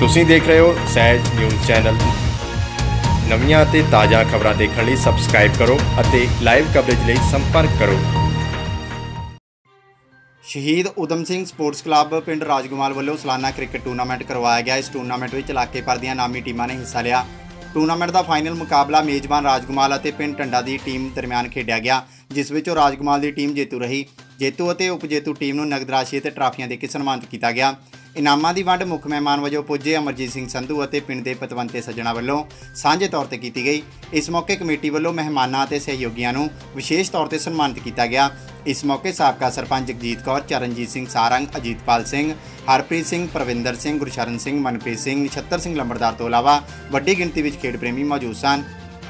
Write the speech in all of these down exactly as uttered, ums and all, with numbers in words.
ਤੁਸੀਂ ਦੇਖ ਰਹੇ ਹੋ ਸਹਿਜ ਨਿਊਜ਼ ਚੈਨਲ। ਨਵੀਆਂ ਅਤੇ ਤਾਜ਼ਾ ਖਬਰਾਂ ਦੇਖਣ ਲਈ ਸਬਸਕ੍ਰਾਈਬ ਕਰੋ ਅਤੇ ਲਾਈਵ ਕਵਰੇਜ ਲਈ ਸੰਪਰਕ ਕਰੋ। शहीद उधम सिंह स्पोर्ट्स क्लब पिंड राजगोमाल वालों सालाना क्रिकेट टूर्नामेंट करवाया गया। इस टूर्नामेंट में इलाके भर दी नामी टीमां ने हिस्सा लिया। टूर्नामेंट का फाइनल मुकाबला मेजबान राजगोमाल और पिंड टंडा की टीम दरमियान खेडिया गया, जिस विचों राजगोमाल की टीम जेतू रही। जेतू और उपजेतू टीम को नगद राशि और ट्राफियां दे के सन्मानित किया गया। इनामां की वंड मुख मेहमान वजों पुजे अमरजीत सिंह संधू और पिंड के पतवंते सज्जणा वालों सांझे तौर पर की गई। इस मौके कमेटी वालों मेहमानों और सहयोगियों को विशेष तौर पर सन्मानित किया गया। इस मौके साबका सरपंच जगजीत कौर, चरणजीत सिंह सारंग, अजीतपाल सिंह, हरप्रीत सिंह, प्रविंदर सिंह, गुरशरण सिंह, मनप्रीत सिंह, नछत्तर सिंह लंबड़दार तो इलावा वड्डी गिणती में खेड प्रेमी मौजूद सन।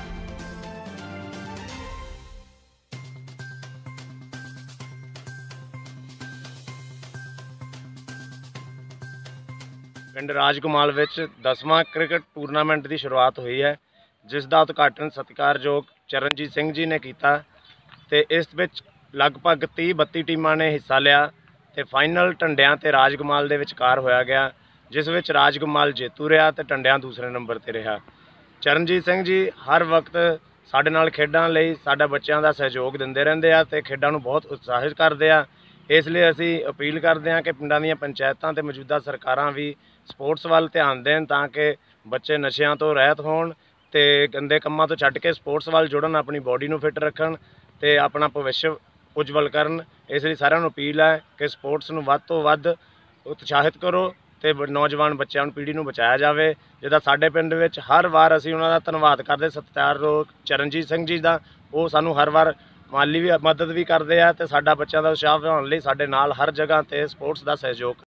पिंड राजगोमाल विच दसवां क्रिकेट टूरनामेंट की शुरुआत हुई है, जिसका उद्घाटन सत्कारयोग चरणजीत सिंह जी ने किया। ते इस विच लगभग तीह बत्ती टीमां ने हिस्सा लिया ते फाइनल टंडियां ते राजगोमाल दे विचकार होया गया, जिस विच राजगोमाल जेतू रहा ते टंडियां दूसरे नंबर ते रहा। चरणजीत सिंह जी हर वक्त साडे नाल खेडां लई साडे बच्चों का सहयोग दिंदे रहिंदे आ ते खेडां नूं बहुत उत्साहित करदे आ। इसलिए असीं अपील करते हैं कि पिंडां दीयां पंचायतां ते मौजूदा सरकारां भी स्पोर्ट्स वाल ध्यान देन, ताकि बच्चे नशियां तो रहत होण ते गंदे कम्मां तो छड्ड के स्पोर्ट्स वाल जुड़न, अपनी बॉडी नूं फिट रखण ते अपना भविष्य उज्जवल करन। इसलिए सारिआं नूं अपील है कि स्पोर्ट्स नूं वध तो वध उत्साहित करो ते नौजवान बच्चों पीढ़ी नूं बचाया जाए। जिद्दां साडे पिंड विच हर वार असीं उन्हां दा धन्नवाद करदे सत्कारयोग चरणजीत सिंह जी दा, वो सानूं हर वार माली भी मदद भी करते हैं ते साडा बच्चों का उत्साह बढ़ाउण लई साडे नाल हर जगह ते स्पोर्ट्स का सहयोग